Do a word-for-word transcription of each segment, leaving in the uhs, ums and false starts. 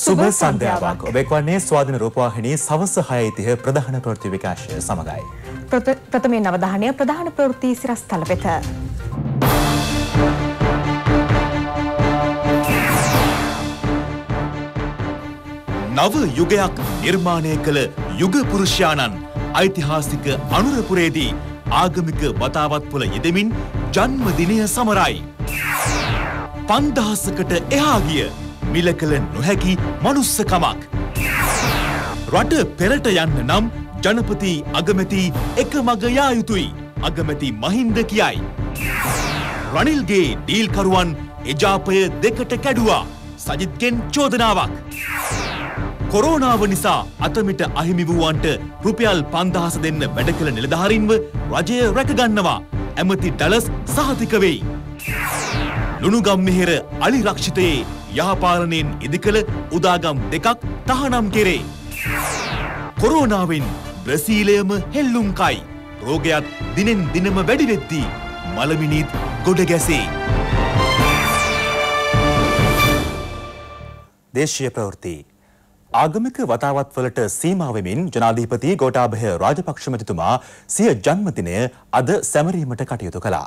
සුබ සන්ධ්‍යාවක්. ඔබ එක්වන්නේ ස්වාධීන රූපවාහිනී සවස් හය තිහ ප්‍රධාන ප්‍රවෘත්ති විකාශය සමගයි. ප්‍රථමයෙන් අවධානය ප්‍රධාන ප්‍රවෘත්ති සිරස්තල වෙත. නව යුගයක් නිර්මාණය කළ යුග පුරුෂයාණන් ඓතිහාසික අනුරපුරේදී ආගමික වතාවත් පොළ යෙදෙමින් ජන්මදිනය සමරයි. පන්දහසකට එහා ගිය මිල කළ නොහැකි මනුස්සකමක්. රට පෙරට යන්න නම් ජනපති අගමැති එක මග යා යුතුයි. අගමැති මහින්ද කියයි. රනිල්ගේ ඩීල්කරුවන් එජාපය දෙකට කැඩුවා. සජිත්ගෙන් චෝදනාවක්. කොරෝනාව නිසා අතමිට අහිමි වූවන්ට රුපියල් පන්දහස දෙන්න වැඩ කළ නිලධාරීන්ව රජය රැකගන්නවා. ඇමති ඩලස් සහතික වෙයි. ලුණුගම් මෙහෙර අලි රක්ෂිතයේ යහපාලනයෙන් ඉදිකළ උදාගම් දෙකක් තහනම් කෙරේ. කොරෝනාවෙන් බ්‍රසීලයම හෙල්ලුම්කයි. රෝගයත් දිනෙන් දිනම වැඩි වෙද්දී මළමිනිත් ගොඩ ගැසේ. දේශීය ප්‍රවෘත්ති. ආගමික වතාවත්වලට සීමා වෙමින් ජනාධිපති ගෝඨාභය රාජපක්ෂ මැතිතුමා සිය ජන්මදිනය අද සැමරීමට කටයුතු කළා.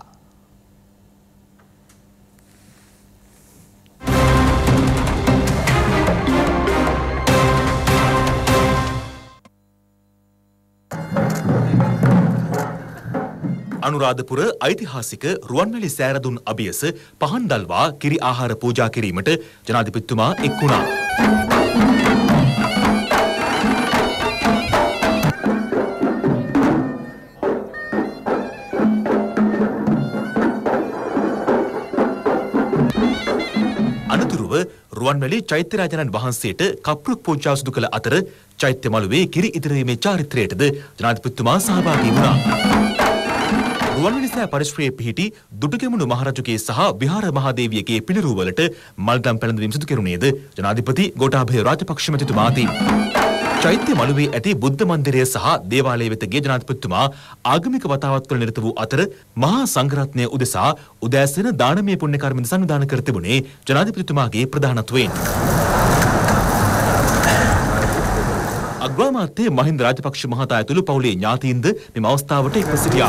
අනුරාධපුර ඓතිහාසික රුවන්වැලි සෑරදුන් අභියස පහන් දල්වා කිරි ආහාර පූජා කිරීමට ජනාධිපතිතුමා එක් වුණා. අනතුරුව රුවන්වැලි චෛත්‍යරාජාණන් වහන්සේට කප්රුක් පූජා සිදු කළ අතර චෛත්‍ය මළුවේ කිරි ඉදිරීමේ චාරිත්‍රයටද ජනාධිපතිතුමා සහභාගී වුණා. රුවන්වැලිසෑ පරිශ්‍රයේ පිහිටි දුටුගැමුණු මහරජුගේ සහ විහාර මහාදේවියගේ පිළිරුවලට මල්දම් පැළඳවීම සිදු කෙරුණේද ජනාධිපති ගෝඨාභය රාජපක්ෂ මැතිතුමාදී. චෛත්‍ය මළුවේ ඇති බුද්ධ මන්දිරය සහ දේවාලය වෙත ගිය ජනාධිපතිතුමා ආගමික වතාවත්වල නිරත වූ අතර මහා සංඝරත්නය උදෙසා උදෑසන දානමය පුණ්‍ය කර්මෙන් සංවිධානය කර තිබුණේ ජනාධිපතිතුමාගේ ප්‍රධානත්වයෙන්. අග්‍රාමාත්‍ය මහින්ද රාජපක්ෂ මහතා ඇතුළු පවුලේ ඥාතීන්ද මෙම අවස්ථාවට එක්ව සිටියා.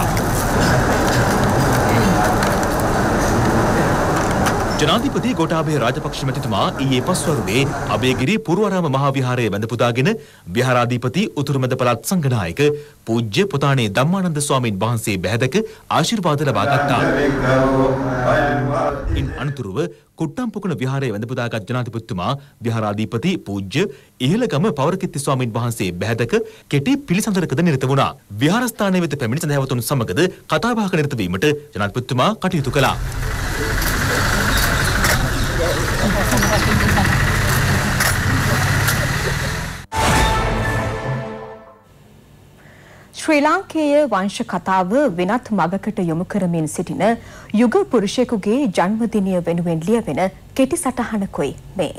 ජනාධිපති ගෝඨාභය රාජපක්ෂ මැතිතුමා ඊයේ පස්වරුවේ අබේගිරි පුරවරාම මහා විහාරයේ වැඳ පුදාගෙන විහාරාධිපති උතුරුමැද පළාත් සංඝනායක පූජ්‍ය පොතාණේ ධම්මානන්ද ස්වාමීන් වහන්සේ බැහැදක ආශිර්වාද ලබා ගත්තා. ඉන් අනතුරුව කුට්ටම්පොකුණ විහාරයේ වැඳ පුදාගත් ජනාධිපතිතුමා විහාරාධිපති පූජ්‍ය ඉහළගම පවරකිත්ති ස්වාමීන් වහන්සේ බැහැදක කෙටි පිළිසඳරකද නිරත වුණා. විහාරස්ථානයේ වෙත පැමිණි සදහැවතුන් සමගද කතා බහක නිරත වීමට ජනාධිපතිතුමා කටයුතු කළා. ශ්‍රී ලාංකේය වංශ කතාව වෙනත් මගකට යොමු කරමින් සිටින යුග පුරුෂයෙකුගේ ජන්මදිනය වෙනුවෙන් ලියවෙන කෙටි සටහනකුයි මේ.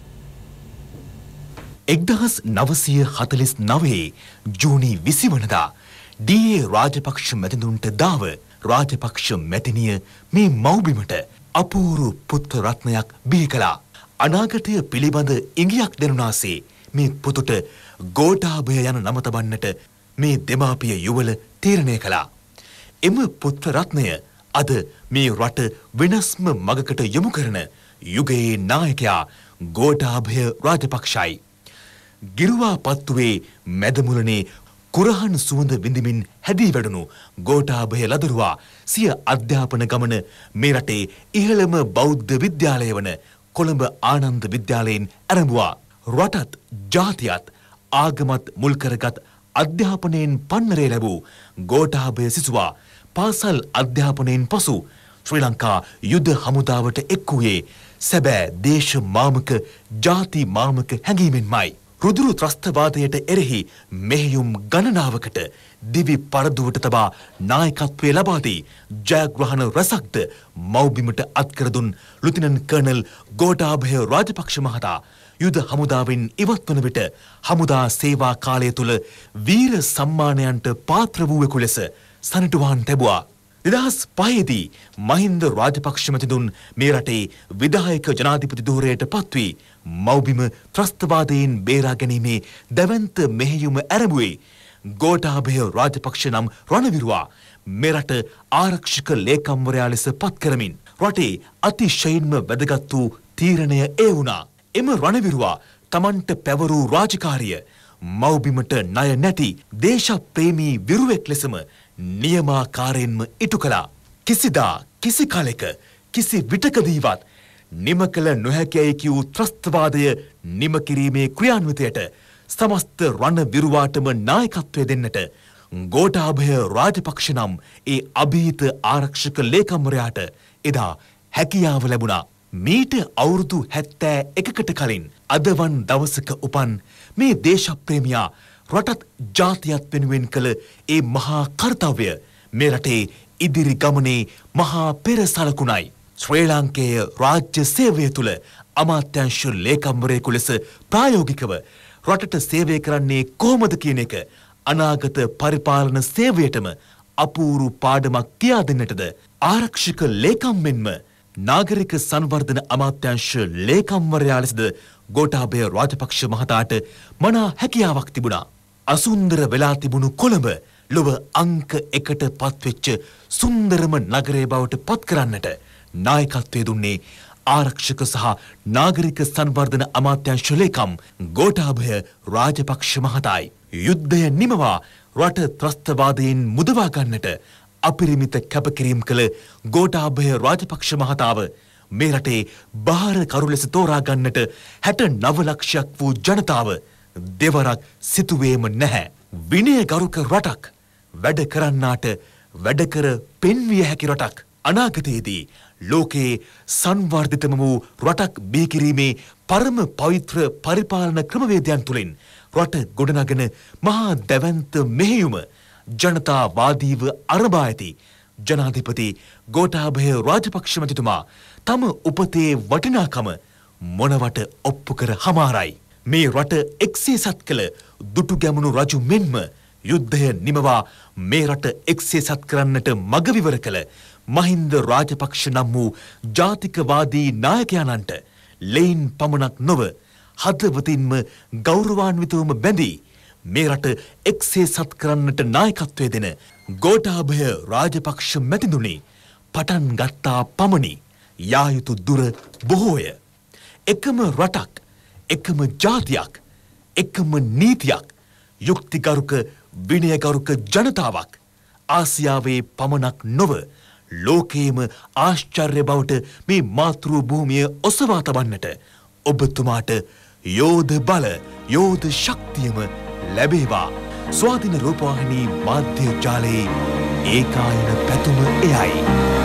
එක්දහස් නවසිය හතළිස් නවයේ ජූනි විසි වනදා ඩී.ඒ. රාජපක්ෂ මැතිතුන්ට දාව රාජපක්ෂ මැතිනිය මේ මව්බිමට අපූරු පුත්‍ර රත්නයක් බිහි කළා. අනාගතය පිළිබඳ ඉඟියක් දෙනුනාසේ මේ පුතුට ගෝඨාභය යන නම තබන්නට මේ දෙමාපිය යුවල තීරණය කළා. එම පුත්‍ර රත්නය අද මේ රට වෙනස්ම මගකට යොමු කරන යුගයේ නායකයා ගෝඨාභය රාජපක්ෂයි. ගිරුවා පත්තුවේ මැදමුලනේ කුරහන් සුවඳ විඳිමින් හැදී වැඩුණු ගෝඨාභය ලදරුවා සිය අධ්‍යාපන ගමන මේ රටේ ඉහළම බෞද්ධ විද්‍යාලය වන කොළඹ ආනන්ද විද්‍යාලයෙන් ආරම්භුවා. රටත් ජාතියත් ආගමත් මුල් කරගත් අධ්‍යාපනයෙන් පන්නරේ ලැබූ ගෝඨාභය සිසුවා පාසල් අධ්‍යාපනයෙන් පසු ශ්‍රී ලංකා යුද හමුදාවට එක් වූයේ සැබෑ දේශ මාමක ජාති මාමක හැඟීමෙන්මයි. රුදුරු ත්‍රස්තවාදයට එරෙහි මෙහෙයුම් ගණනාවකට දිවි පරදුවට තබා නායකත්වය ලබා දී ජයග්‍රහණ රැසක්ද මව්බිමට අත්කර දුන් ලුතිනන්ට් කර්නල් ගෝඨාභය රාජපක්ෂ මහතා යුද හමුදාවෙන් ඉවත් වන විට හමුදා සේවා කාලය තුල වීර සම්මානයන්ට පාත්‍ර වූවෙකු ලෙස සනිටුවාන් ලැබුවා. දෙදහස් පහේදී මහින්ද රාජපක්ෂ මැතිතුන් මේ රටේ විධායක ජනාධිපති ධූරයට පත්වී මව්බිම ත්‍රස්තවාදයෙන් බේරා ගැනීමේ දැවැන්ත මෙහෙයුම ඇරඹුවේ ගෝඨාභය රාජපක්ෂ නම් රණවිරුවා මෙරට ආරක්ෂක ලේකම්වරයා ලෙස පත් කරමින් රටේ අතිශයින්ම වැදගත් වූ තීරණය ඒ වුණා. එම රණවිරුවා තමන්ට පැවරූ රාජකාරිය මව්බිමට ණය නැති දේශප්‍රේමී විරුවෙක් ලෙසම නියමාකාරයෙන්ම ඉටු කළා. කිසිදා කිසි කාලෙක කිසි විටකදීවත් නිම කළ නොහැකියි කියූ ත්‍රස්තවාදය නිම කිරීමේ ක්‍රියාන්විතයට සමස්ත රණවිරුවාටම නායකත්වය දෙන්නට ගෝඨාභය රාජපක්ෂ නම් ඒ අභීත ආරක්ෂක ලේකම්වරයාට එදා හැකියාව ලැබුණා. මීට අවුරුදු හැත්තෑ එකකට කලින් අදවන් දවසක උපන් මේ දේශප්‍රේමියා රටත් ජාතියත් වෙනුවෙන් කළ ඒ මහා කර්තව්‍ය මේ රටේ ඉදිරි ගමනේ මහා පෙර සලකුණයි. ශ්‍රී ලාංකේය රාජ්‍ය සේවය තුළ අමාත්‍යංශ ලේකම්වරයෙකු ලෙස ප්‍රායෝගිකව රටට සේවය කරන්නේ කොහොමද කියන එක අනාගත පරිපාලන සේවයටම අපූරු පාඩමක් කියා දෙන්නටද ආරක්ෂක ලේකම් මෙන්ම නාගරික සංවර්ධන අමාත්‍යංශ ලේකම්වරයා ලෙසද ගෝඨාභය රාජපක්ෂ මහතාට මනා හැකියාවක් තිබුණා. අසුන්දර වෙලා තිබුණු කොළඹ ලොව අංක එකට පත්වෙච්ච සුන්දරම නගරය බවට පත් කරන්නට නායකත්වය දුන්නේ ආරක්ෂක සහ නාගරික සංවර්ධන අමාත්‍යංශ ලේකම් ගෝඨාභය රාජපක්ෂ මහතායි. යුද්ධය නිමවා රට ත්‍රස්තවාදයෙන් මුදවා ගන්නට අපරිමිත කැපකිරීම් කළ ගෝඨාභය රාජපක්ෂ මහතාව මේ රටේ බාරකරු ලෙස තෝරා ගන්නට හැට නව ලක්ෂයක් වූ ජනතාව දෙවරක් සිතුවේම නැහැ. විනයගරුක රටක් වැඩ කරන්නාට වැඩ කර පෙන්විය හැකි රටක් අනාගතයේදී ලෝකයේ සංවර්ධිතම වූ රටක් බිහි කිරීමේ පරම පවිත්‍ර පරිපාලන ක්‍රමවේදයන් තුළින් රට ගොඩනගෙන මහා දැවැන්ත මෙහෙයුම ජනතාවාදීව අරඹා ඇති ජනාධිපති ගෝඨාභය රාජපක්ෂ මැතිතුමා තම උපතේ වටිනාකම මොනවට ඔප්පු කර හමාරයි. මේ රට එක්සේසත් කළ දුටුගැමුණු රජු මෙන්ම යුද්ධය නිමවා මේ රට එක්සේසත් කරන්නට මග විවර කළ මහින්ද රාජපක්ෂ නම් වූ ජාතිකවාදී නායකයාණන්ට ලෙයින් පමණක් නොව හදවතින්ම ගෞරවාන්විතවම බැඳී මේ රට එක්සේසත් කරන්නට නායකත්වය දෙන ගෝඨාභය රාජපක්ෂ මැතිතුනි පටන් ගත්තා පමණි යා යුතු දුර බොහෝය. එකම රටක්, එකම ජාතියක්, එකම නීතියක්, යුක්තිගරුක විනයගරුක ජනතාවක් ආසියාවේ පමණක් නොව ලෝකයේම ආශ්චර්ය බවට මේ මාතෘ භූමිය ඔසවා තබන්නට ඔබතුමාට යෝධ බල යෝධ ශක්තියම ලැබේවා. ස්වාධීන රූපවාහිනී මාධ්‍ය ජාලයේ ඒකායන පැතුම එයයි.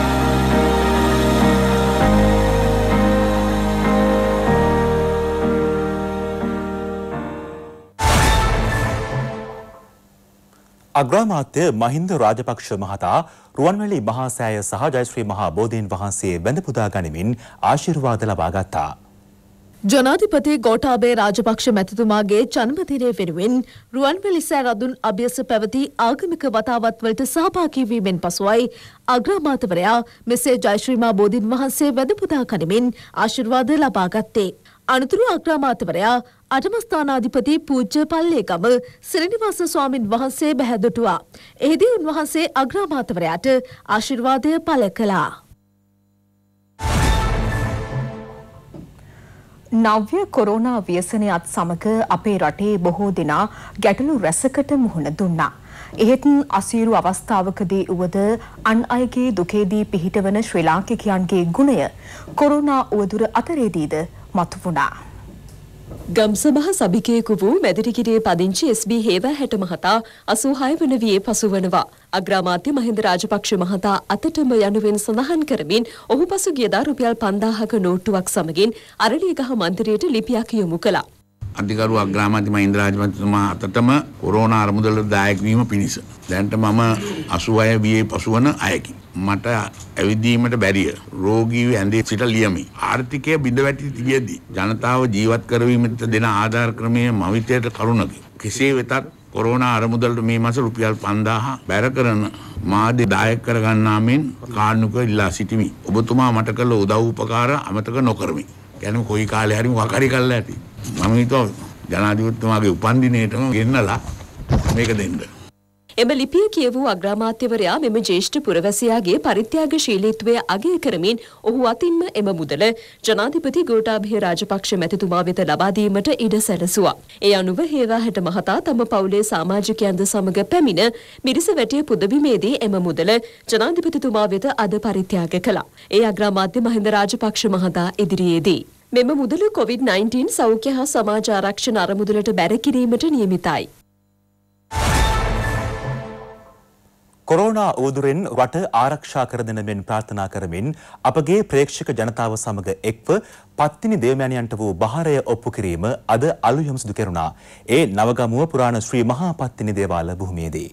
අග්‍රාමාත්‍ය මහින්ද රාජපක්ෂ මහතා රුවන්වැලි මහා සෑය සහ ජයශ්‍රී මහා බෝධීන් වහන්සේ වැඳ පුදා ගනිමින් ආශිර්වාද ලබා ගත්තා. ජනාධිපති ගෝඨාභය රාජපක්ෂ මැතිතුමාගේ ජන්මදිනය වෙනුවෙන් රුවන්වැලි සෑ රදුන් අභ්‍යස පැවති ආගමික වතාවත් වලට සහභාගී වීමෙන් පසුවයි අග්‍රාමාත්‍යවරයා මෙසේ ජයශ්‍රී මහා බෝධීන් වහන්සේ වැඳ පුදා ගනිමින් ආශිර්වාද ලබා ගත්තේ. අනතුරු අග්‍රාමාත්‍යවරයා අටම ස්ථානාධිපති පූජ්‍ය පල්ලේගම සිරිනිවාස ස්වාමින් වහන්සේ බැහැදොටුවා. එහිදී උන්වහන්සේ අග්‍රාමාත්‍යවරයාට ආශිර්වාදය පළ කළා. නව්‍ය කොරෝනා ව්‍යසනයත් සමග අපේ රටේ බොහෝ දෙනා ගැටලු රැසකට මුහුණ දුන්නා. එහෙත් අසීරු අවස්ථාවකදී උවද අන් අයගේ දුකේදී පිහිටවන ශ්‍රී ලාංකිකයන්ගේ ගුණය කොරෝනා උවදුර අතරේදීද මතු වුණා. ගම්සභා සභිකයෙකු වූ මැදිරිගිරියේ පදිංචි එස් බී හේවාහැට මහතා අසූ හය වන වියේ පසුවනවා. අග්‍රාමාත්‍ය මහින්ද රාජපක්ෂ මහතා අතටම යනුවෙන් සඳහන් කරමින් ඔහු පසුගියදා රුපියල් පන්දාහක නෝට්ටුවක් සමගින් අරලියගහ මන්දිරයට ලිපියක් යොමු කළා. අධිකරු අග්‍රාමාත්‍ය මහින්ද රාජපක්ෂතුමා අතටම කොරෝනා අරමුදලට දායක වීම පිණිස දැනට මම අසූ හය වියේ පසුවන අයකි. මට ඇවිදීමට බැරිය. රෝගීව ඇඳේ සිට ලියමි. ආර්ථිකය බිඳවැටි තියේදී ජනතාව ජීවත් කරවීමට දෙන ආධාර ක්‍රමයේ මවිතයට කරුණකි. කෙසේ වෙතත් කොරෝනා අරමුදලට මේ මාස රුපියල් පන්දාහ බැර කරන මාධ්‍ය දායක කරගන්නා මෙන් කාරුණිකව ඉල්ලා සිටිමි. ඔබතුමා මට කළ උදව් උපකාර අමතක නොකරමි. කියන්නේ කොයි කාලේ හරි මොකක් හරි කළා ඇති. මම හිතුවා ජනාධිපතිතුමාගේ උපන්දිනේටම ගෙන්නලා මේක දෙන්න. එම ලිපිය කියවූ අග්‍රාමාත්‍යවරයා මෙම ජ්‍යෙෂ්ඨ පුරවැසියාගේ පරිත්‍යාගශීලීත්වය අගය කරමින් ඔහු අතින්ම එම මුදල ජනාධිපති ගෝඨාභය රාජපක්ෂ මැතිතුමා වෙත ලබා දීමට ඉඩ සැලසුවා. ඒ අනුව හේවාහැට මහතා තම පවුලේ සමාජිකයන්ද සමග පැමිණ මිරිසවැටිය පුදබිමේදී එම මුදල ජනාධිපතිතුමා වෙත අද පරිත්‍යාග කළා. ඒ අග්‍රාමාත්‍ය මහින්ද රාජපක්ෂ මහතා ඉදිරියේදී මෙම මුදල කොවිඩ් නයින්ටීන් සෞඛ්‍ය හා සමාජ ආරක්ෂණ අරමුදලට බැර කිරීමට නියමිතයි. කොරෝනා ඌදුරෙන් රට ආරක්ෂා කර දෙන මෙන් ප්‍රාර්ථනා කරමින් අපගේ ප්‍රේක්ෂක ජනතාව සමග එක්ව පත්තිනි දේවමෑණියන්ට වූ බහරය ඔප්පු කිරීම අද අලුයම සිදු කෙරුණා. ඒ නවගමුව පුරාණ ශ්‍රී මහා පත්තිනි දේවාල භූමියේදී.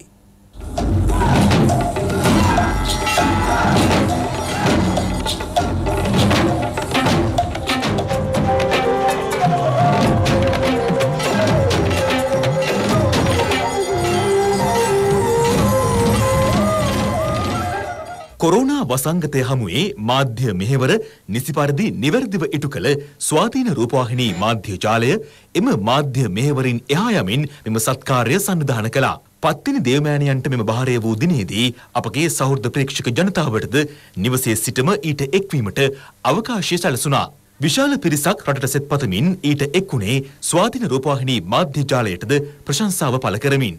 කොරෝනා වසංගතය හමුවේ මාධ්‍ය මෙහෙවර නිසි පරිදි නිවැරදිව ඉටු කළ ස්වාධීන රූපවාහිනී මාධ්‍ය ජාලය එම මාධ්‍ය මෙහෙවරින් එහා යමින් මෙම සත්කාරය සන්නිධාන කළා. පත්තිනි දේවමෑණියන්ට මෙම බහරය වූ දිනේදී අපගේ සහෘද ප්‍රේක්ෂක ජනතාවටද නිවසේ සිටම ඊට එක්වීමට අවකාශය සැලසුණා. විශාල පිරිසක් රටට සෙත් පතමින් ඊට එක්වුණේ ස්වාධීන රූපවාහිනී මාධ්‍ය ජාලයටද ප්‍රශංසාව පළ කරමින්.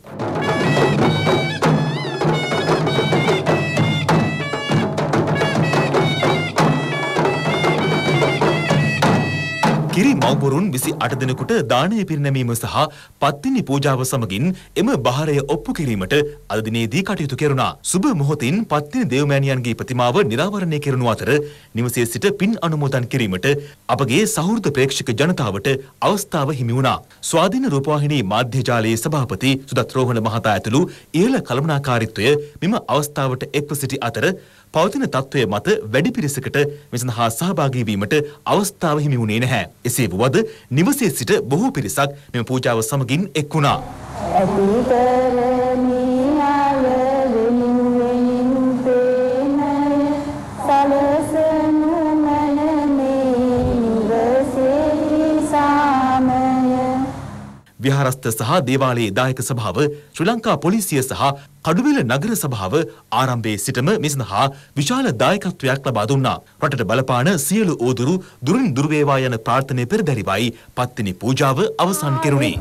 කිරි මව්බොරුන් විසි අට දෙනෙකුට දානය පිරිනැමීම සහ පත්තිනි පූජාව සමගින් එම බහරය ඔප්පු කිරීමට අද දිනේදී කටයුතු කෙරුණා. සුබ මොහොතින් පත්තිනි දේවමෑණියන්ගේ ප්‍රතිමාව නිරාවරණය කෙරුණු අතර නිවසේ සිට පින් අනුමෝදන් කිරීමට අපගේ සහෘද ප්‍රේක්ෂක ජනතාවට අවස්ථාව හිමි වුණා. ස්වාධීන රූපවාහිනී මාධ්‍ය ජාලයේ සභාපති සුදත් රෝහණ මහතා ඇතුළු ඉහළ කළමනාකාරීත්වය මෙම අවස්ථාවට එක්ව සිටි අතර පවතින තත්ත්වය මත වැඩි පිරිසකට මෙසඳහා සහභාගී වීමට අවස්ථාව හිමි වුණේ නැහැ. එසේ වුවද නිවසේ සිට බොහෝ පිරිසක් මෙම පූජාව සමගින් එක් වුණා. විහාරස්ථ සහ දේවාලයේ දායක සභාව ශ්‍රී ලංකා පොලිසිය සහ කඩුවෙල නගර සභාව ආරම්භයේ සිටම මෙසඳහා විශාල දායකත්වයක් ලබා දුන්නා. රටට බලපාන සියලු ඕදුරු දුරින් දුර වේවා යන ප්‍රාර්ථනාවේ පෙරදැරිවයි පත්තිනි පූජාව අවසන් කෙරුණේ.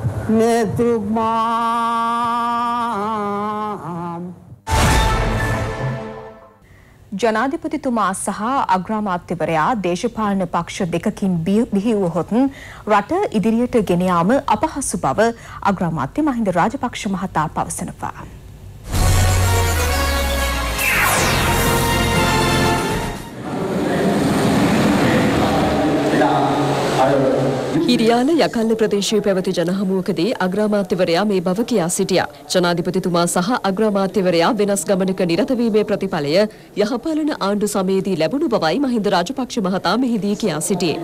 ජනාධිපතිතුමා සහ අග්‍රාමාත්‍යවරයා දේශපාලන පක්ෂ දෙකකින් බිහි වුවහොත් රට ඉදිරියට ගෙන යාම අපහසු බව අග්‍රාමාත්‍ය මහින්ද රාජපක්ෂ මහතා පවසනවා. හිරියාල යකල්ල ප්‍රදේශයේ පැවති ජනහමුවකදී අග්‍රාමාත්‍යවරයා මේ බව කියා සිටියා. ජනාධිපතිතුමා සහ අග්‍රාමාත්‍යවරයා වෙනස් ගමනක නිරත වීමේ ප්‍රතිඵලය යහපාලන ආණ්ඩු සමයේදී ලැබුණු බවයි මහින්ද රාජපක්ෂ මහතා මෙහිදී කියා සිටියේ.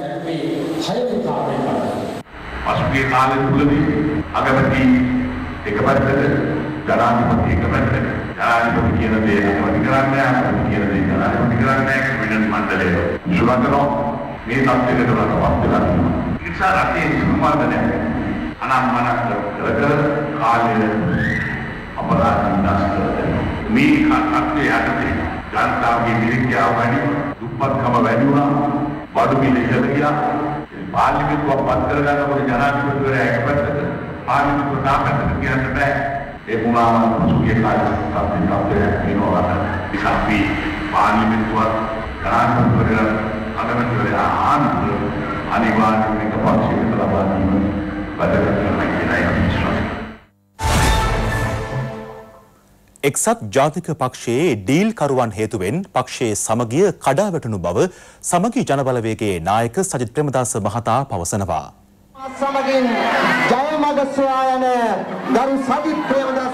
පසුගිය කාලය තුළදී අගමැති එක පැත්තක ජනාධිපති එක පැත්තක ජනාධිපති කියන දේ අගමැති කරන්නේ නැහැ කියන දේ ජනාධිපති කරන්නේ නැහැ වෙනස් මණ්ඩලය සුරකනෝ මේ තත්ත්වයකට රටවත් වෙලා තියෙනවා. ඉතින් රටේ සම්මාදනය අනම්මනක් කර කර කාලය අපරාධ විනාශ කරනවා. මේ තත්ත්වය යටතේ ජනතාවගේ මිලිකියාව වැඩි, දුප්පත්කම වැඩි වුණා, බඩු මිල ඉහළ ගියා. පාර්ලිමේන්තුව පත් කරගන්නකොට ජනාධිපතිවරයා එක පැත්තක පාර්ලිමේන්තුව තාපැත්තක කියන්න බෑ. ඒ වුණාම සුඛේ කාලේ තත්ත්වයක් වෙනවා. ඒක අපි පාර්ලිමේන්තුව ජනාධිපතිවරයා අගමැතිවරයා ආණ්ඩුව අනිවාර්යයෙන්ම එක පක්ෂයකට ලබා දීම වැදගත් වෙනවා කියලා මම විශ්වාස කරනවා. එක්සත් ජාතික පක්ෂයේ ඩීල් කරුවන් හේතුවෙන් පක්ෂයේ සමගිය කඩා වැටුණු බව සමගි ජනබලවේගයේ නායක සජිත් ප්‍රේමදාස මහතා පවසනවා. සමගින් ජය මඟ සොයා යන ගරු සජිත් ප්‍රේමදාස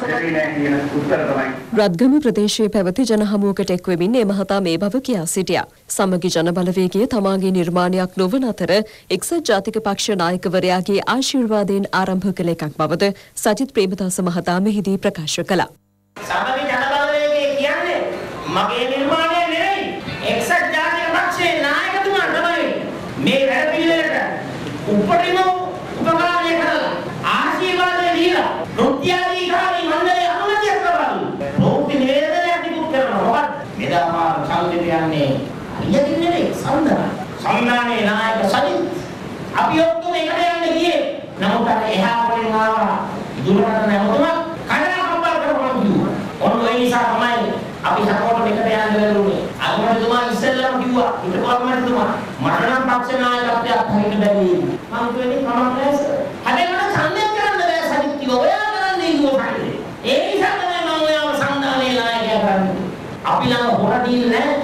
රත්ගම ප්‍රදේශයේ පැවති ජනහමුවකට එක්වෙමින් ඒ මහතා මේ බව කියා සිටියා. සමගි ජනබලවේගය තමාගේ නිර්මාණයක් නොවන අතර එක්සත් ජාතික පක්ෂ නායකවරයාගේ ආශිර්වාදයෙන් ආරම්භ කළ එකක් බවද සජිත් ප්‍රේමදාස මහතා මෙහිදී ප්‍රකාශ කළා. සමගි ජනබලවේගය කියන්නේ මගේ නිර්මාණය නෙවෙයි. එක්සත් ජාතික පක්ෂයේ නායකතුමා තමයි මේ වැඩ පිළිවෙලට උපරිම උපකාරය කරලා ආශිර්වාදය දීලා නෘත්‍යාධිකාරී මණ්ඩලයේ අනුමැතියක් ලබා ප්‍රවෘත්ති නිවේදනයක් නිකුත් කරනවා. මෙදාමා චල්දිත යන්නේ අයියකින් නෙවෙයි සම්දාන. සම්දානේ නායක සජිත් අපි ඔක්කොම එකට යන්න ගියේ. නමුත් අර එහා වලින් ආවා දුරකට නැවතුණා කඩලා කම්පා කරපුවා කිව්වා. ඔන්න ඒ නිසා තමයි අපි සපෝට් එකට යන්න බැරුනේ. අගමැතිතුමා ඉස්සෙල්ලාම කිව්වා හිටපු අගමැතිතුමා මට නම් පක්ෂ නායකත්වයක් හරියට බැරි. මම කියන්නේ කමක් නැහැ සර්. හැබැයි මට සම්මත කරන්න බෑ සජිත් කිව්වා. ඔයා කරන්නේ කිව්වා හරියට. ඒ නිසා තමයි මම ඔයාව සංදානේ නායකයා කරන්නේ. අපි ළඟ හොර ඩීල් නැහැ.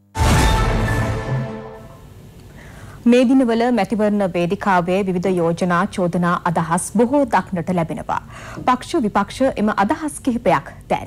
මේ දිනවල මැතිවරණ වේදිකාවේ විවිධ යෝජනා චෝදනා අදහස් බොහෝ දක්නට ලැබෙනවා. පක්ෂ විපක්ෂ එම අදහස් කිහිපයක් දැන්.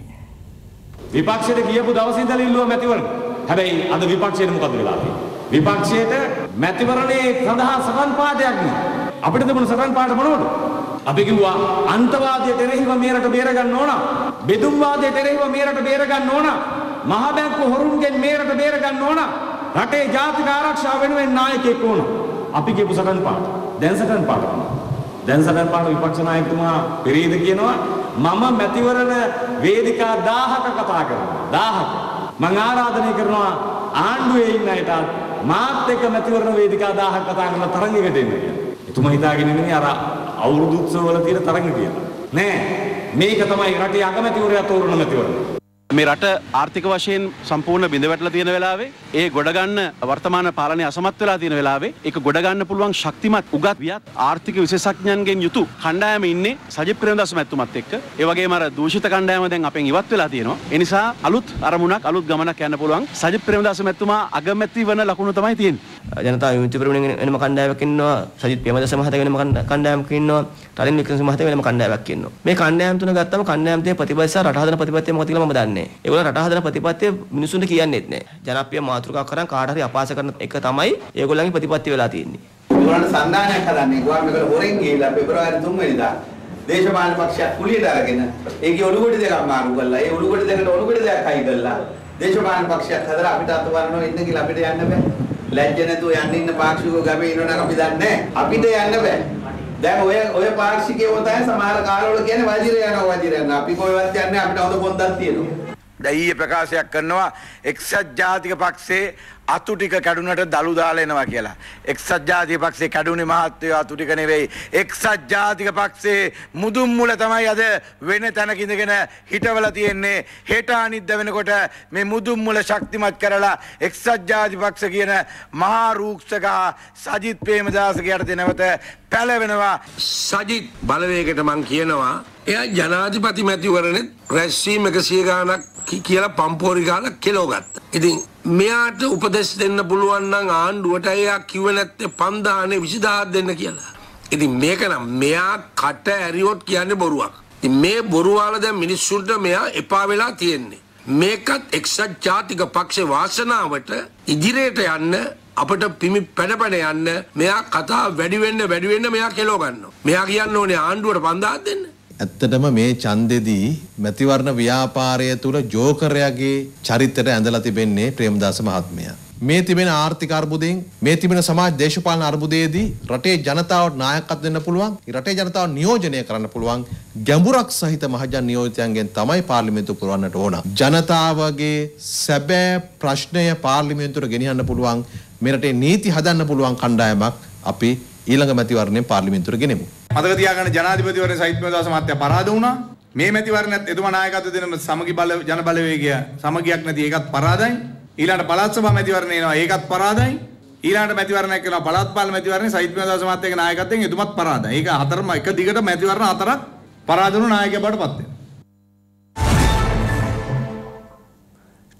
විපක්ෂයට කියපු දවසේ ඉඳලා ඉල්ලුවා මැතිවරණ. හැබැයි අද විපක්ෂයට මොකද වෙලා තියෙන්නේ? විපක්ෂයට මැතිවරණේ සඳහා සටන් පාඩයක් නෑ. අපිට තිබුණ සටන් පාඩ මොනවද? අපි කිව්වා අන්තවාදයට එරෙහිව මේ රට බේර ගන්න ඕන. බෙදුම්වාදයට එරෙහිව මේ රට බේර ගන්න ඕන. මහ බැංකු හොරුන්ගෙන් මේ රට බේර ගන්න ඕන. රටේ ජාතික ආරක්ෂාව වෙනුවෙන් නායකයෙක් ඕන. අපි කියපු සටන් පාඩ. දැන් සටන් පාඩ මොනවද? දැන් සටන් පාඩ විපක්ෂ නායකතුමා පෙරේද කියනවා මම මැතිවරණ වේදිකා දහයක කතා කරනවා. දහයක. මම ආරාධනය කරනවා ආණ්ඩුවේ ඉන්න අයට මාත් එක්ක මැතිවරණ වේදිකා දහයක කතා කරන තරඟයකට එන්න කියලා. එතුමා හිතාගෙන ඉන්නේ අර අවුරුදු උත්සවවල තියෙන තරඟ කියලා. නෑ. මේක තමයි රටේ අගමැතිවරයා තෝරන මැතිවරණ. මේ රට ආර්ථික වශයෙන් සම්පූර්ණ බිඳ වැටලා තියෙන වෙලාවේ ඒ ගොඩ ගන්න වර්තමාන පාලනය අසමත් වෙලා තියෙන වෙලාවේ ඒක ගොඩ ගන්න පුළුවන් ශක්තිමත් උගත් වියත් ආර්ථික විශේෂඥයන්ගෙන් යුතු කණ්ඩායම ඉන්නේ සජිත් ප්‍රේමදාස මැතිතුමත් එක්ක. ඒ වගේම අර දූෂිත කණ්ඩායම දැන් අපෙන් ඉවත් වෙලා තියෙනවා. ඒ නිසා අලුත් අරමුණක් අලුත් ගමනක් යන්න පුළුවන්. සජිත් ප්‍රේමදාස මැතිතුමා අගමැති වන ලකුණු තමයි තියෙන්නේ. ජනතා විමුක්ති පෙරමුණෙන් වෙනම කණ්ඩායමක් ඉන්නවා. සජිත් ප්‍රේමදාස මහතා වෙනම කණ්ඩායමක් ඉන්නවා. රනිල් වික්‍රමසිංහ මහතා වෙනම කණ්ඩායමක් ඉන්නවා. මේ කණ්ඩායම් තුන ගත්තම කණ්ඩායම් තේ ප්‍රතිපත්ති සහ රට හදන ප්‍රතිපත්තිය මොකක්ද කියලා මම දන්නේ. ඒගොල්ලෝ රට හදන ප්‍රතිපත්තිය මිනිසුන්ට කියන්නේත් නැහැ. ජනප්‍රිය මාතෘකාවක් කරන් කාට හරි අපහාස කරන එක තමයි ඒගොල්ලන්ගේ ප්‍රතිපත්තිය වෙලා තියෙන්නේ. ඒගොල්ලන්ට සංධානයක් හදන්නේ ගුවන් මෙතන හොරෙන් ගිහිල්ලා පෙබරවාරි තුන් වෙනිදා දේශපාලන පක්ෂයක් කුලියට අරගෙන ඒකේ ඔලුගොඩි දෙකක් මාරු කළා. ඒ ඔලුගොඩි දෙකට ඔලුගොඩි දෙකක් හයි කළා. දේශපාලන පක්ෂයක් හදලා අපිට අතවරනවා ඉන්න කියලා අපිට යන්න බෑ. ලැජ්ජ නැතුව යන්න ඉන්න පාක්ෂිකව ගමේ ඉන්නවනම් අපි දන්නේ නැහැ. අපිට යන්න බෑ. දැන් ඔය ඔය පාක්ෂිකයෝ තමයි සමහර කාලවල කියන්නේ වජිර යනවා වජිර යනවා. අපි කොහෙවත් යන්නේ අපිට හොඳ පොන්දක් තියෙනවා. දැන් ප්‍රකාශයක් කරනවා එක්සත් ජාතික පක්ෂයේ අතු ටික කැඩුනට දලු දාලා එනවා කියලා. එක්සත් ජාතික පක්ෂයේ කැඩුනේ මහත්වෝ අතු ටික නෙවෙයි. එක්සත් ජාතික පක්ෂයේ මුදුන් මුල තමයි අද වෙන තැනක ඉඳගෙන හිටවලා තියෙන්නේ. හෙට අනිද්දා වෙනකොට මේ මුදුන් මුල ශක්තිමත් කරලා එක්සත් ජාතික පක්ෂ කියන මහා රූක්ෂක සජිත් ප්‍රේමදාසගේ යටතේ නැවත පැලවෙනවා. සජිත් බලවේගයට මං කියනවා එයා ජනාධිපති මැතිවරණෙත් රැස්වීම එකසිය ගාණක් කියලා පම්පෝරි ගාලා කෙලෝ ගත්තා. ඉතින් මෙයාට උපදෙස් දෙන්න පුළුවන් නම් ආණ්ඩුවට එයා කිව්ව නැත්තේ පන්දානේ විසිදහයක් දෙන්න කියලා. ඉතින් මේක නම් මෙයා කට ඇරියොත් කියන්නේ බොරුවක්. ඉතින් මේ බොරුවාල දැන් මිනිස්සුන්ට මෙයා එපා වෙලා තියෙන්නේ. මේකත් එක්සත් ජාතික පක්ෂේ වාසනාවට ඉදිරියට යන්න අපිට පිමි පැන පැන යන්න මෙයා කතා වැඩි වෙන්න වැඩි වෙන්න මෙයා කෙලෝ ගන්නවා. මෙයා කියන්න ඕනේ ආණ්ඩුවට පන්දාක් දෙන්න. ඇත්තටම මේ ඡන්දෙදී මැතිවරණ ව්‍යාපාරය තුල ජෝකරයාගේ චරිතයට ඇඳලා තිබෙන්නේ ප්‍රේමදාස මහත්මයා. මේ තිබෙන ආර්ථික අර්බුදයෙන් මේ තිබෙන සමාජ දේශපාලන අර්බුදයේදී රටේ ජනතාවට නායකත්ව දෙන්න පුළුවන්, රටේ ජනතාව නියෝජනය කරන්න පුළුවන් ගැඹුරක් සහිත මහජන නියෝජිතයන්ගෙන් තමයි පාර්ලිමේන්තුව පුරවන්නට ඕන. ජනතාවගේ සැබෑ ප්‍රශ්නය පාර්ලිමේන්තුවට ගෙනියන්න පුළුවන්, මේ රටේ නීති හදන්න පුළුවන් කණ්ඩායමක් අපි ඊළඟ මැතිවරණයෙන් පාර්ලිමේන්තුවට ගෙනෙමු. මතක තියාගන්න ජනාධිපතිවරයා සජිත් ප්‍රේමදාස මහත්තයා පරාද වුණා. මේ මැතිවරණයත් එතුමා නායකත්වය දෙන සමගි බල ජන බලවේගය සමගියක් නැති ඒකත් පරාදයි. ඊළඟට පළාත් සභා මැතිවරණය එනවා ඒකත් පරාදයි. ඊළඟට මැතිවරණයක් කරනවා පළාත් පාලන මැතිවරණේ සජිත් ප්‍රේමදාස මහත්තයාගේ නායකත්වයෙන් එතුමත් පරාදයි. ඒක හතරම එක දිගට මැතිවරණ හතරක් පරාද වුණු නායකයෙක් බවට පත් වෙනවා.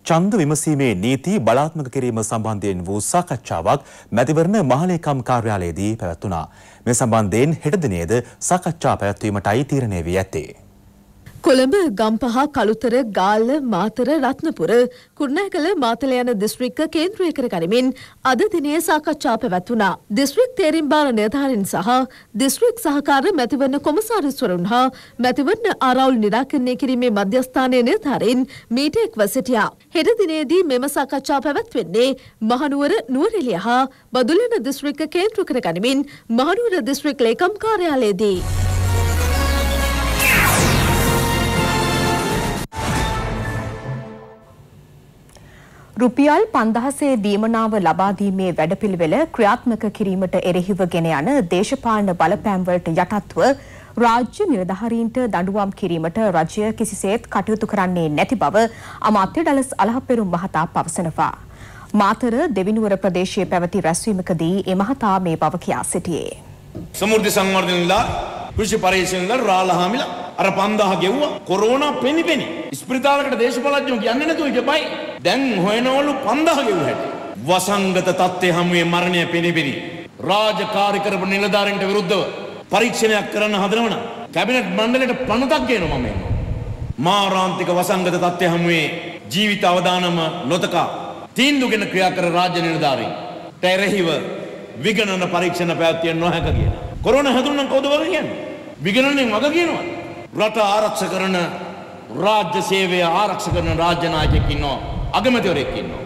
ඡන්ද විමසීමේ නීති බලාත්මක කිරීම සම්බන්ධයෙන් වූ සාකච්ඡාවක් මැතිවරණ මහලේකම් කාර්යාලයේදී පැවැත්වුණා. මේ සම්බන්ධයෙන් හෙට දිනේද සාකච්ඡා පැවැත්වීමටයි තීරණය වී ඇත්තේ. කොළඹ ගම්පහ කළුතර ගාල්ල මාතර රත්නපුර කුරුණෑගල මාතල යන දිස්ත්‍රික්ක කේන්ද්‍රය කර ගනිමින් අද දිනේ සාකච්ඡා පැවැත්වුණා. දිස්ත්‍රික් තේරීම් බාර නිලධාරීන් සහ දිස්ත්‍රික් සහකාර මැතිවරණ කොමසාරිස්වරුන් හා මැතිවරණ ආරවුල් නිරාකරණය කිරීමේ මධ්‍යස්ථානයේ නිලධාරීන් මීට එක්ව සිටියා. හෙට දිනේදී මෙම සාකච්ඡා පැවැත්වෙන්නේ මහනුවර නුවරඑළිය හා බදුල්ල යන දිස්ත්‍රික්ක කේන්ද්‍ර කර ගනිමින් මහනුවර දිස්ත්‍රික් ලේකම් කාර්යාලයේදී. රුපියල් පන්දහසේ දීමනාව ලබා දීමේ වැඩපිළිවෙල ක්‍රියාත්මක කිරීමට එරෙහිව ගෙන යන දේශපාලන බලපෑම්වලට යටත්ව රාජ්‍ය නිලධාරීන්ට දඬුවම් කිරීමට රජය කිසිසේත් කටයුතු කරන්නේ නැති බව අමාත්‍ය ඩලස් අලහප්පෙරුම් මහතා පවසනවා. මාතර දෙවිනුවර ප්‍රදේශයේ පැවති රැස්වීමකදී ඒ මහතා මේ බව කියා සිටියේ. සමෘද්ධි සංවර්ධනලා කෘෂි පරිශ්‍රණලා රාලහාමිලා අර පන්දාහ ගෙව්වා කොරෝනා පෙනි පෙනි ස්පිරිතාලකට දේශපාලඥයෝ කියන්නේ නැතුව ඉකපයි දැන් හොයනවලු පන්දාහ ගෙව්ව හැටි වසංගත තත්ත්වයේ හැමුවේ මරණය පෙනි පෙනි රාජකාරී කරපු නිලධාරීන්ට විරුද්ධව පරීක්ෂණයක් කරන්න හදනවනම් කැබිනට් මණ්ඩලයට පනතක් ගේනවා මම මාරාන්තික වසංගත තත්ත්වයේ හැමුවේ ජීවිත අවදානම නොතකා තීන්දුවගෙන ක්‍රියා කර රාජ්‍ය නිලධාරීන් තැරෙහිව විගණන පරීක්ෂණ පැවැත්විය නොහැක කියන කොරෝනා හැදුණනම් කවුද වග කියන්නේ විගණනෙන් වග කියනවා රට ආරක්ෂා කරන රාජ්‍ය සේවය ආරක්ෂා කරන රාජ්‍ය නායකයෙක් ඉන්නවා අගමැතිවරයෙක් ඉන්නවා.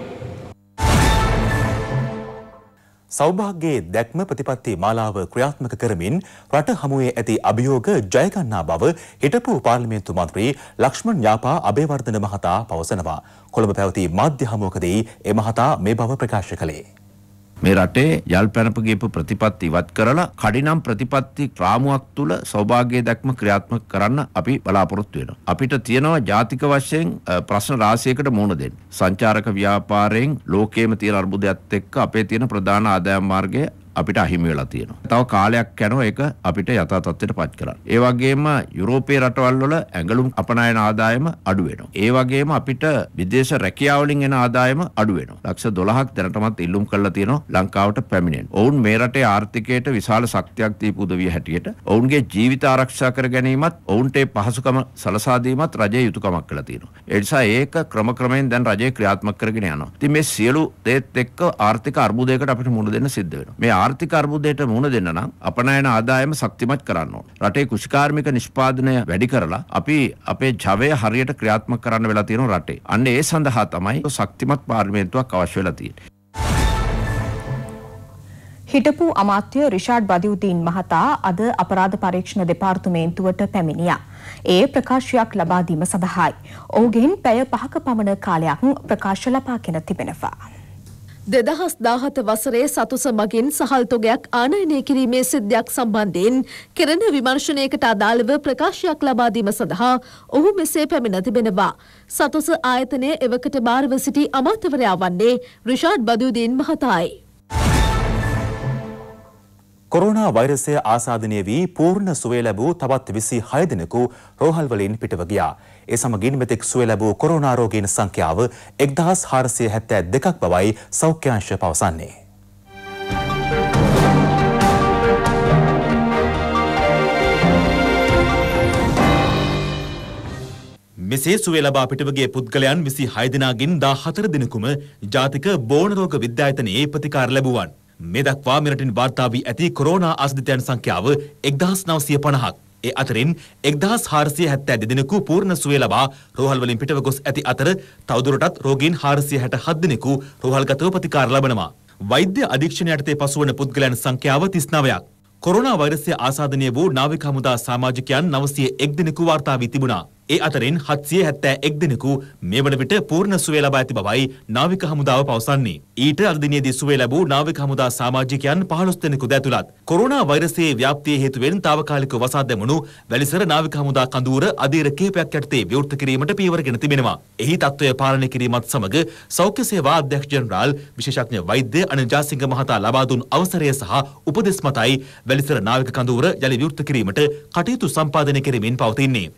සෞභාග්‍යයේ දැක්ම ප්‍රතිපත්ති මාලාව ක්‍රියාත්මක කරමින් රට හමුවේ ඇති අභියෝග ජය ගන්නා බව හිටපු පාර්ලිමේන්තු මන්ත්‍රී ලක්ෂ්මන් යාපා අබේවර්ධන මහතා පවසනවා. කොළඹ පැවති මාධ්‍ය හමුවකදී ඒ මහතා මේ බව ප්‍රකාශ කළේ. මේ රටේ යල් පැනපගේපු ප්‍රතිපත්ති ඉවත් කරලා කඩිනම් ප්‍රතිපත්ති රාමුවක් තුල සෞභාග්‍ය දැක්ම ක්‍රියාත්මක කරන්න අපි බලාපොරොත්තු වෙනවා. අපිට තියෙනවා ජාතික වශයෙන් ප්‍රශ්න රාශියකට මුහුණ දෙන්න. සංචාරක ව්‍යාපාරයෙන් ලෝකයේම තියෙන අර්බුදයත් එක්ක අපේ තියෙන ප්‍රධාන ආදායම් මාර්ගය අපිට අහිමි වෙලා තියෙනවා. තව කාලයක් යනවා ඒක අපිට යථා තත්ත්වයට පත් කරන්න. ඒ වගේම යුරෝපීය රටවල් වල ඇඟලුම් අපනයන ආදායම අඩු වෙනවා. ඒ වගේම අපිට විදේශ රැකියාව වලින් එන ආදායම අඩු වෙනවා. ලක්ෂ දොළහක් දැනටමත් ඉල්ලුම් කරලා තියෙනවා ලංකාවට පැමිණෙන්න. ඔවුන් මේ රටේ ආර්ථිකයට විශාල ශක්තියක් දීපු උදවිය හැටියට ඔවුන්ගේ ජීවිත ආරක්ෂා කර ගැනීමත් ඔවුන්ට පහසුකම සලසා දීමත් රජයේ යුතුයකමක් කරලා තියෙනවා. ඒ නිසා ඒක ක්‍රම ක්‍රමයෙන් දැන් රජය ක්‍රියාත්මක කරගෙන යනවා. ඉතින් මේ සියලු දේත් එක්ක ආර්ථික අර්බුදයකට අපිට මුහුණ දෙන්න සිද්ධ වෙනවා. මේ ආර්ථික අර්බුදයට මුහුණ දෙන්න නම් අපනයන ආදායම ශක්තිමත් කරන්න ඕන. රටේ කෘෂිකාර්මික නිෂ්පාදනය වැඩි කරලා අපි අපේ ජවය හරියට ක්‍රියාත්මක කරන්න වෙලා තියෙනවා රටේ. අන්න ඒ සඳහා තමයි ශක්තිමත් පාර්ලිමේන්තුවක් අවශ්‍ය වෙලා තියෙන්නේ. හිටපු අමාත්‍ය රිෂාඩ් බදියුදීන් මහතා අද අපරාධ පරීක්ෂණ දෙපාර්තමේන්තුවට පැමිණියා. ඒ ප්‍රකාශයක් ලබා දීම සඳහායි. ඔහුගෙන් පැය පහක පමණ කාලයක් ප්‍රකාශ ලබාගෙන තිබෙනවා. දෙදහස් දාහත වසරේ සතුස මගින් සහල් තොගයක් ආනයනය කිරීමේ සිද්ධියක් සම්බන්ධයෙන් කෙරෙන විමර්ශනයකට අදාළව ප්‍රකාශයක් ලබා දීම සඳහා ඔහු මෙසේ පැමිණ තිබෙනවා. සතුස ආයතනය එවකට භාරව සිටි අමාත්‍යවරයා වන්නේ රිෂාඩ් බදියුදීන් මහතායි. කොරෝනා වෛරසය ආසාදනය වී පූර්ණ සුවය ලැබූ තවත් විසි හය දෙනෙකු රෝහල් වලින් පිටව ගියා. ඒ සමගින් මෙතෙක් සුවය ලැබූ කොරෝනා රෝගීන් සංඛ්‍යාව එක්දහස් හාරසිය හැත්තෑ දෙකක් බවයි සෞඛ්‍ය අංශ පවසන්නේ. මෙසේ සුවය ලබා පිටව ගිය පුද්ගලයන් විසි හය දෙනාගෙන් දාහතර දෙනෙකුම ජාතික බෝන රෝග විද්‍යායතනයේ ප්‍රතිකාර ලැබුවන්. මේ දක්වා මෙරටින් වාර්තා වී ඇති කොරෝනා ආසාදිතයන් සංඛ්‍යාව එක්දහස් නවසිය පනහක්. ඒ අතරින් එක්දහස් හාරසිය හැත්තෑ දෙදෙනෙකු පූර්ණ සුවය ලබා රෝහල් වලින් පිටව ගොස් ඇති අතර තවදුරටත් රෝගීන් හාරසිය හැට හත් දෙනෙකු රෝහල්ගතව ප්‍රතිකාර ලබනවා. වෛද්‍ය අධීක්ෂණය යටතේ පසුවන පුද්ගලයන් සංඛ්‍යාව තිස් නවයක්. කොරෝනා වෛරසය ආසාදනය වූ නාවික හමුදා සමාජිකයන් නවසිය එක් දෙනෙකු වාර්තා වී තිබුණා. ඒ අතරින් හත්සිය හැත්තෑ එක් දෙනෙකු මේ වන විට පූර්ණ සුවය ලබා ඇති බවයි නාවික හමුදාව පවසන්නේ. ඊට අද දිනේදී සුවය ලැබූ නාවික හමුදා සමාජිකයන් පහළොස් දෙනෙකුද ඇතුළත්. කොරෝනා වෛරසයේ ව්‍යාප්තිය හේතුවෙන් తాවකාලිකව වසා දැමුණු වැලිසර නාවික හමුදා කඳවුර අධීර කිහිපයක් යටතේ විවෘත කිරීමට පියවරගෙන තිබෙනවා. එහි තත්ත්වය පාලනය කිරීමත් සමග සෞඛ්‍ය සේවා අධ්‍යක්ෂ ජෙනරාල් විශේෂඥ වෛද්‍ය අනිල් ජාසිංහ මහතා ලබා දුන් අවසරය සහ උපදෙස් මතයි වැලිසර නාවික කඳවුර යලි විවෘත කිරීමට කටයුතු සම්පාදනය කෙරෙමින් පවතින්නේ.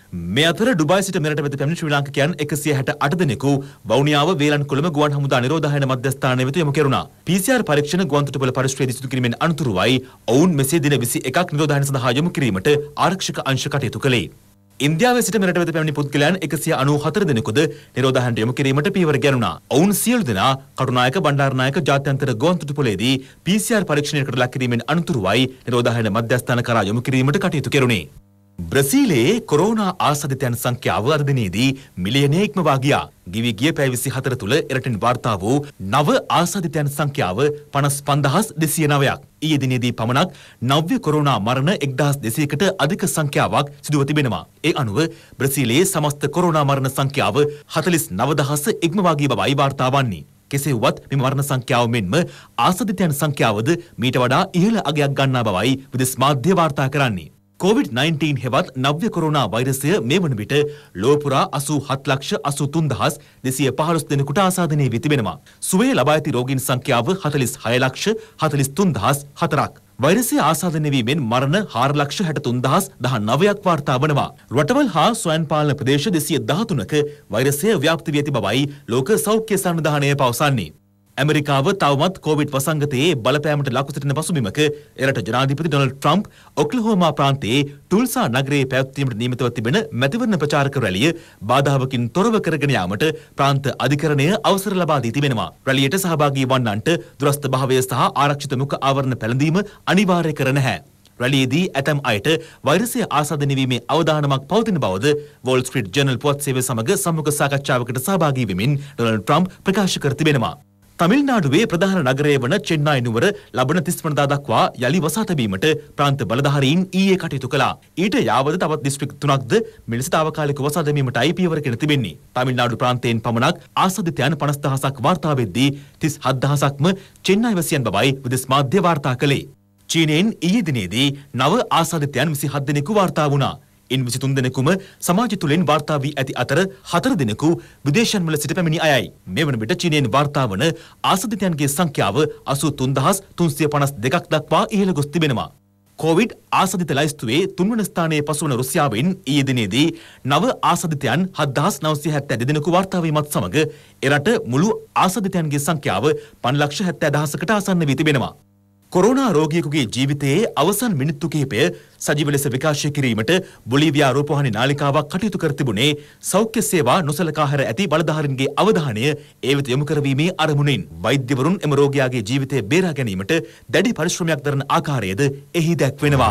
මේ අතර ඩුබායි සිට මෙරට වෙත පැමිණි ශ්‍රී ලාංකිකයන් එකසිය හැට අට දෙනෙකු වවුනියාව වේලන්කොළඹ ගුවන් හමුදා නිරෝධායන මධ්‍යස්ථානය වෙත යොමු කෙරුණා. පී සී ආර් පරීක්ෂණ ගුවන් තොටුපළ පරිශ්‍රයේදී සිදු කිරීමෙන් අනතුරුවයි ඔවුන් මෙසේ දින විසි එකක් නිරෝධායන සඳහා යොමු කිරීමට ආරක්ෂක අංශ කටයුතු කළේ. ඉන්දියාවේ සිට මෙරට වෙත පැමිණි පුද්ගලයන් එකසිය අනූ හතර දෙනෙකුද නිරෝධායනට යොමු කිරීමට පියවර ගැනුණා. ඔවුන් සියලු දෙනා කටුනායක බණ්ඩාරනායක ජාත්‍යන්තර ගුවන් තොටුපළේදී පී සී ආර් පරීක්ෂණයකට ලක් කිරීමෙන් අනතුරුවයි නිරෝධායන මධ්‍යස්ථාන කරා යොමු කිරීමට කටයුතු කෙරුණේ. බ්‍රසීලයේ කොරෝනා ආසාදිතයන් සංඛ්‍යාව අද දිනේදී මිලියනය ඉක්මවා ගියා. ගිවි ගිය පැය විසි හතර තුළ එරටින් වාර්තා වූ නව ආසාදිතයන් සංඛ්‍යාව පනස් පන්දහස් දෙසිය නවයක්. ඊයේ දිනේදී පමණක් නව්‍ය කොරෝනා මරණ එක්දහස් දෙසීයකට අධික සංඛ්‍යාවක් සිදුව තිබෙනවා. ඒ අනුව බ්‍රසීලයේ සමස්ත කොරෝනා මරණ සංඛ්‍යාව හතළිස් නව දහස ඉක්මවා ගිය බවයි වාර්තා වන්නේ. කෙසේ වුවත් මෙම මරණ සංඛ්‍යාව මෙන්ම ආසාදිතයන් සංඛ්‍යාවද මීට වඩා ඉහළ අගයක් ගන්නා බවයි විදෙස් මාධ්‍ය වාර්තා කරන්නේ. කොවිඩ් නයින්ටීන් හෙවත් නව්‍ය කොරෝනා වෛරසය මේ වන විට ලොව පුරා අසූ හත් ලක්ෂ අසූ තුන් දහස් දෙසිය පහළොස් දෙනෙකුට ආසාදනය වී තිබෙනවා. සුවය ලබා ඇති රෝගීන් සංඛ්‍යාව හතළිස් හය ලක්ෂ හතළිස් තුන් දහස් හතරක්. වෛරසය ආසාදනය වීමෙන් මරණ හාර ලක්ෂ හැට තුන් දහස් දහනවයක් වාර්තා වනවා. රටවල් හා ස්වයං පාලන ප්‍රදේශ දෙසිය දහතුනක වෛරසය ව්‍යාප්ත වී ඇති බවයි ලෝක සෞඛ්‍ය සංවිධානය පවසන්නේ. ඇමරිකාව තවමත් කොවිඩ් වසංගතයේ බලපෑමට ලක්ව සිටින පසුබිමක එරට ජනාධිපති ඩොනල්ඩ් ට්‍රම්ප් ඔක්ලහෝමා ප්‍රාන්තයේ ටුල්සා නගරයේ පැවැත්වීමට නියමිතව තිබෙන මැතිවරණ ප්‍රචාරක රැළිය බාධාවකින් තොරව කරගෙන යාමට ප්‍රාන්ත අධිකරණය අවසර ලබා දී තිබෙනවා. රැළියට සහභාගී වන්නන්ට දුරස්ථ භාවය සහ ආරක්ෂිත මුඛ ආවරණ පැළඳීම අනිවාර්ය කර නැහැ. රැළියේදී ඇතැම් අයට වෛරසය ආසාදනය වීමේ අවදානමක් පවතින බවද වෝල් ස්ට්‍රීට් ජර්නල් පුවත් සේවය සමග සම්මුඛ සාකච්ඡාවකට සහභාගී වෙමින් ඩොනල්ඩ් ට්‍රම්ප් ප්‍රකාශ කර තිබෙනවා. තමිල්නාඩුවේ ප්‍රධාන නගරය වන චෙන්නයි නුවර ලබන තිස් වනදා දක්වා යළි වසා තැබීමට ප්‍රාන්ත බලධාරීන් ඊයේ කටයුතු කළා. ඊට යාවද තවත් දිස්ත්‍රික් තුනක්ද මෙලෙස තාවකාලික වසා දැමීමටයි පියවරගෙන තිබෙන්නේ. තමිල්නාඩු ප්‍රාන්තයෙන් පමණක් ආසාදිතයන් පනස් දහසක් වාර්තා වෙද්දී තිස් හත් දහසක්ම චෙන්නයි වැසියන් බවයි විදෙස් මාධ්‍ය වාර්තා කළේ. චීනයෙන් ඊයේ දිනේදී නව ආසාදිතයන් විසි හත් දෙනෙකු වාර්තා වුණා. ඉන් විසි තුන් දෙනෙකුම සමාජ තුළින් වාර්තා වී ඇති අතර හතර දෙනෙකු විදේශයන්වල සිට පැමිණි අයයි. මේ වන විට චීනයෙන් වාර්තා වන ආසාදිතයන්ගේ සංඛ්‍යාව අසූ තුන් දහස් තුන්සිය පනස් දෙකක් දක්වා ඉහළ ගොස් තිබෙනවා. කොවිඩ් ආසාදිත ලයිස්තුවේ තුන්වන ස්ථානයේ පසුවන රුසියාවෙන් ඊයේ දිනේදී නව ආසාදිතයන් හත් දහස් නවසිය හැත්තෑ දෙක දෙනෙකු වාර්තා වීමත් සමග එරට මුළු ආසාදිතයන්ගේ සංඛ්‍යාව පන්ස් ලක්ෂ හැත්තෑ දහසකට ආසන්න වී තිබෙනවා. කොරෝනා රෝගියෙකුගේ ජීවිතයේ අවසන් මිනිත්තු කිහිපය සජීව ලෙස විකාශය කිරීමට බොලීවියා රූපවාහිනී නාලිකාවක් කටයුතු කර තිබුණේ සෞඛ්‍ය සේවා නොසලකා හැර ඇති බලධාරීන්ගේ අවධානය ඒ වෙත යොමු කරවීමේ අරමුණින්. වෛද්‍යවරුන් එම රෝගියාගේ ජීවිතය බේරා ගැනීමට දැඩි පරිශ්‍රමයක් දරන ආකාරයද එහි දැක්වෙනවා.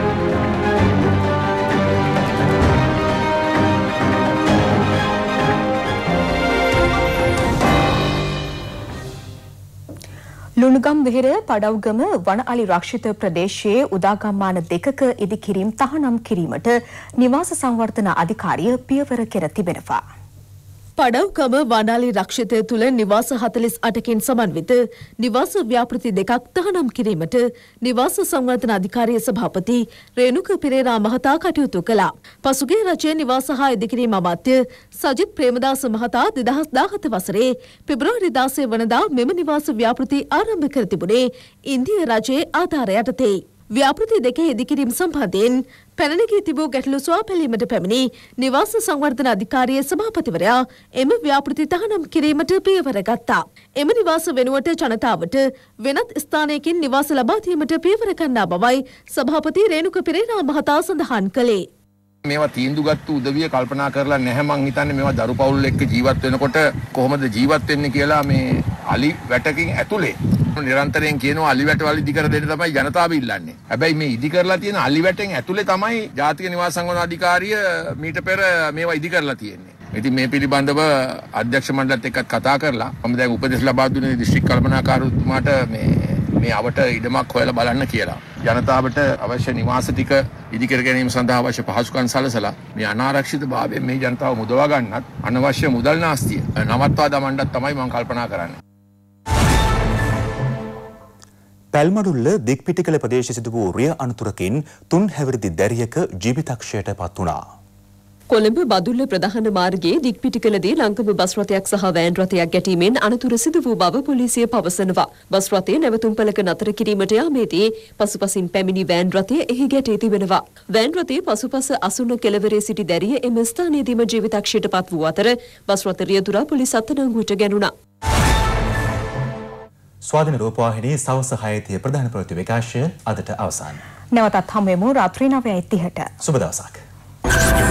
ලුණුගම් වෙහෙර පඩව්ගම වන අලි රක්ෂිත ප්‍රදේශයේ උදාගම්මාන දෙකක ඉදිකිරීම් තහනම් කිරීමට නිවාස සංවර්ධන අධිකාරිය පියවර කෙර තිබෙනවා. පඩව්ගම වනාලි රක්ෂිතය තුළ නිවාස හතළිස් අටකින් සමන්විත නිවාස ව්‍යාපෘති දෙකක් තහනම් කිරීමට නිවාස සංවර්ධන අධිකාරිය සභාපති රේණුක පෙරේරා මහතා කටයුතු කළා. පසුගිය රජයේ නිවාස හා ඉදිකිරීම් අමාත්‍ය සජිත් ප්‍රේමදාස මහතා දෙදහස් දාහත වසරේ පෙබරවාරි දාසය වනදා මෙම නිවාස ව්‍යාපෘති ආරම්භ කර තිබුණේ ඉන්දිය රජයේ ආධාර යටතේ. ව්‍යාපෘති දෙකේ ඉදිකිරීම සම්බන්ධයෙන් පැනනගී තිබූ ගැටලු සොයා බැලීමට පැමිණි නිවාස සංවර්ධන අධිකාරියේ සභාපතිවරයා එම ව්‍යාපෘති තහනම් කිරීමට පියවර ගත්තා. එම නිවාස වෙනුවට ජනතාවට වෙනත් ස්ථානයකින් නිවාස ලබා දීමට පියවර ගන්නා බවයි සභාපති රේණුක පෙරේරා මහතා සඳහන් කළේ. මේවා තීන්දුව ගත්ත උදවිය කල්පනා කරලා නැහැ මං හිතන්නේ මේවා දරු පවුල් එක්ක ජීවත් වෙනකොට කොහොමද ජීවත් වෙන්නේ කියලා මේ අලි වැටකින් ඇතුලේ නිරන්තරයෙන් කියනවා අලි වැට වල ඉදි කර දෙන්න තමයි ජනතාව ඉල්ලන්නේ. හැබැයි මේ ඉදි කරලා තියෙන අලි වැටෙන් ඇතුලේ තමයි ජාතික නිවාස සංවර්ධන අධිකාරිය මීට පෙර මේවා ඉදි කරලා තියෙන්නේ. ඉතින් මේ පිළිබඳව අධ්‍යක්ෂ මණ්ඩලත් එක්කත් කතා කරලා මම දැන් උපදෙස් ලබා දුන්නේ දිස්ත්‍රික් කළමනාකාරතුමාට මේ මේ අවට ඉඩමක් හොයලා බලන්න කියලා. ජනතාවට අවශ්‍ය නිවාස ටික ඉදි කර ගැනීම සඳහා අවශ්‍ය පහසුකම් සලසලා මේ අනාරක්ෂිත භාවයෙන් මේ ජනතාව මුදවා ගන්නත් අනවශ්‍ය මුදල් නාස්තිය නවත්වා දමන්නත් තමයි මම කල්පනා කරන්නේ. පැල්මඩුල්ල දික්පිටිකල ප්‍රදේශයේ සිදු වූ රිය අනතුරකින් තුන් හැවිරිදි දැරියක ජීවිතක්ෂයට පත් වුණා. කොළඹ බදුල්ල ප්‍රධාන මාර්ගයේ දික්පිටිකලදී ලංකම බස් රථයක් සහ වෑන් රථයක් ගැටීමෙන් අනතුර සිදු වූ බව පොලිසිය පවසනවා. බස් රථය නැවතුම්පලක නතර කිරීමට යාමේදී පසුපසින් පැමිණි වෑන් රථය එහි ගැටී තිබෙනවා. වෑන් රථයේ පසුපස අසුන කෙළවරේ සිටි දැරිය එම ස්ථානයේදීම ජීවිතක්ෂයට පත් වූ අතර බස් රථ රියදුරා පොලිස් අත්අඩංගුවට ගැනුණා. ස්වාධීන රූපවාහිනී සවස හයේදී ප්‍රධාන ප්‍රවෘත්ති විකාශය අදට අවසන්. නැවතත් හමු වෙමු රාත්‍රී නවයයි තිහට. සුබ දවසක්.